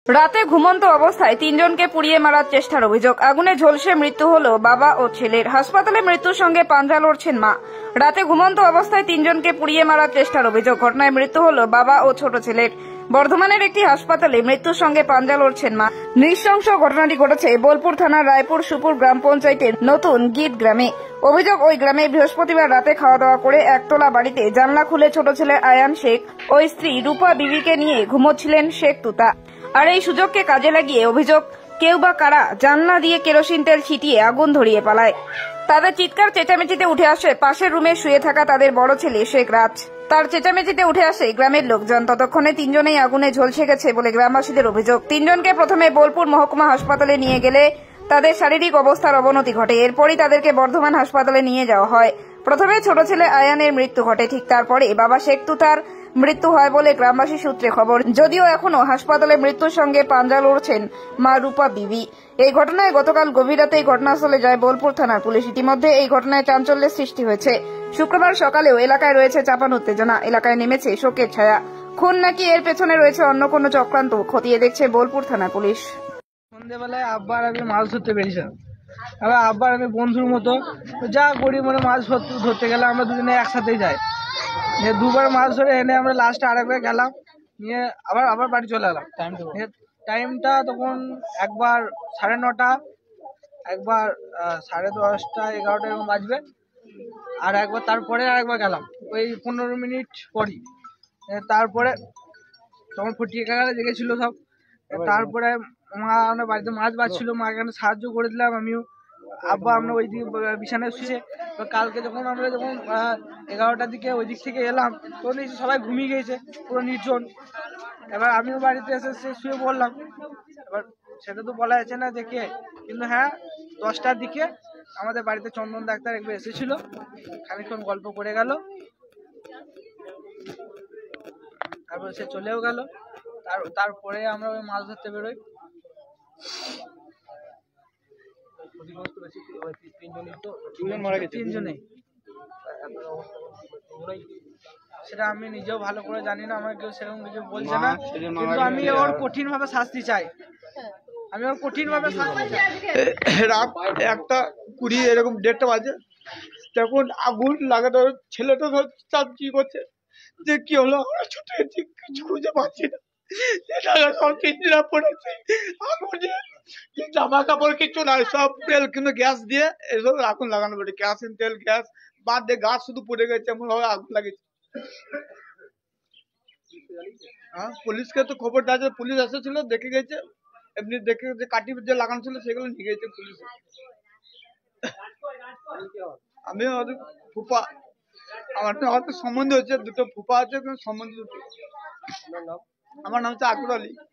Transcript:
রাতে ঘুমন্ত অবস্থায় তিনজনকে পুড়িয়ে মারার চেষ্টার অভিযোগ। আগুনে ঝলসে মৃত্যু হলো বাবা ও ছেলের। হাসপাতালে মৃত্যুর সঙ্গে পাঞ্জা লড়ছেন মা। রাতে ঘুমন্ত অবস্থায় তিনজনকে পুড়িয়ে মারার চেষ্টার অভিযোগ। ঘটনায় মৃত্যু হলো বাবা ও ছোট ছেলের। বর্ধমানের একটি হাসপাতালে মৃত্যুর সঙ্গে পাঞ্জা লড়ছেন মা। নৃশংস ঘটনাটি ঘটেছে বোলপুর থানার রায়পুর সুপুর গ্রাম পঞ্চায়েতের নতুন গীত গ্রামে। অভিযোগ, ওই গ্রামে বৃহস্পতিবার রাতে খাওয়া দাওয়া করে একতলা বাড়িতে জানলা খুলে ছোট ছেলে আয়ান শেখ ও স্ত্রী রূপা বিবিকে নিয়ে ঘুমোচ্ছিলেন শেখ তুতা। আর এই সুযোগকে কাজে লাগিয়ে অভিযোগ, কেউ বা কারা জানলা দিয়ে কেরোসিন তেল ছিটিয়ে আগুন ধরিয়ে পালায়। তাদের চিৎকার চেঁচামেচিতে উঠে আসে পাশের রুমে শুয়ে থাকা তাদের বড় ছেলে শেখ রাজ। তার চেঁচামেচিতে উঠে আসে গ্রামের লোকজন। ততক্ষণে তিনজনেই আগুনে ঝলসে গেছে বলে গ্রামবাসীদের অভিযোগ। তিনজনকে প্রথমে বোলপুর মহকুমা হাসপাতালে নিয়ে গেলে তাদের শারীরিক অবস্থার অবনতি ঘটে। এরপরই তাদেরকে বর্ধমান হাসপাতালে নিয়ে যাওয়া হয়। প্রথমে ছোট ছেলে আয়ানের মৃত্যু ঘটে, ঠিক তারপরে বাবা শেখ তুতার মৃত্যু হয় বলে গ্রামবাসী সূত্রে খবর। যদিও এখনো হাসপাতালে মৃত্যুর সঙ্গে পাঞ্জা লড়ছেন মা রূপা বিবি। এই ঘটনায় গতকাল গভীর রাতেই ঘটনাস্থলে যায় বোলপুর থানার পুলিশ। ইতিমধ্যে এই ঘটনায় চাঞ্চল্যের সৃষ্টি হয়েছে। শুক্রবার সকালেও এলাকায় রয়েছে চাপান উত্তেজনা। এলাকায় নেমেছে শোকের ছায়া। খুন নাকি এর পেছনে রয়েছে অন্য কোনো চক্রান্ত, খতিয়ে দেখছে বোলপুর থানার পুলিশ। সন্ধ্যেবেলায় আব্বার আমি মাছ ধরতে বেরিয়েছিলাম। এবার আব্বার আমি বন্ধুর মতো যা করি, মানে মাছ ধরতে গেলে আমরা দুজনে একসাথেই যাই। দুবার মাছ ধরে এনে আমরা লাস্টে আরেকবার গেলাম, নিয়ে আবার বাড়ি চলে এলাম। টাইমটা তখন একবার 9:30, একবার 10:30, 11টা এরকম বাজবে। আর একবার তারপরে আরেকবার গেলাম ওই 15 মিনিট পরই। তারপরে তখন ফুটিয়ে কাকারা জেগেছিল সব। তারপরে মা আমরা বাড়িতে মাছ বাজছিল, মাকে এখানে সাহায্য করে দিলাম আমিও। আব্বা আমরা ওই দিকে বিছানায় শুয়ে। কালকে যখন 11টার দিকে ওই দিক থেকে এলাম, তখন সবাই ঘুমিয়ে গিয়েছে, পুরো নির্জন। এবার আমিও বাড়িতে এসে শুয়ে পড়লাম। এবার সেটা তো বলা যাচ্ছে না যে কে, কিন্তু হ্যাঁ 10টার দিকে আমাদের বাড়িতে চন্দন ডাক্তার একবার এসেছিল, খানিকক্ষণ গল্প করে গেল, তারপর সে চলেও গেল। তারপরে আমরা ওই মাছ ধরতে বেরোই। তিনজনেই। সেটা আমি নিজেও ভালো করে জানি না, আমার কেউ সেরকম কিছু বলছে না, কিন্তু আমি ওর কঠিন ভাবে শাস্তি চাই। রাত 1:20 এরকম 1:30 বাজে, তখন আগুন লাগাতে ছেলেটা কি করছে যে কি হলো, আমরা ছুটে কিছু খুঁজে পাচ্ছি না। সব চিন্তা পড়েছে আগুনে, জামা কাপড় কিছু নাই, সব তেল কিন্তু গ্যাস দিয়ে এসব আগুন লাগানো পড়ে। কেরোসিন তেল, গ্যাস বাদ দিয়ে গাছ শুধু পড়ে গেছে, এমন ভাবে আগুন লাগিয়েছে। পুলিশকে তো খবর দেওয়া, পুলিশ এসেছিল, দেখে গেছে। এমনি দেখে যে কাটি যে লাগানো ছিল সেগুলো নিয়ে গেছে পুলিশ। আমি ফুপা, আমার তো সম্বন্ধ হচ্ছে, দুটো ফুপা আছে, সম্বন্ধ। আমার নাম হচ্ছে আকবর আলী।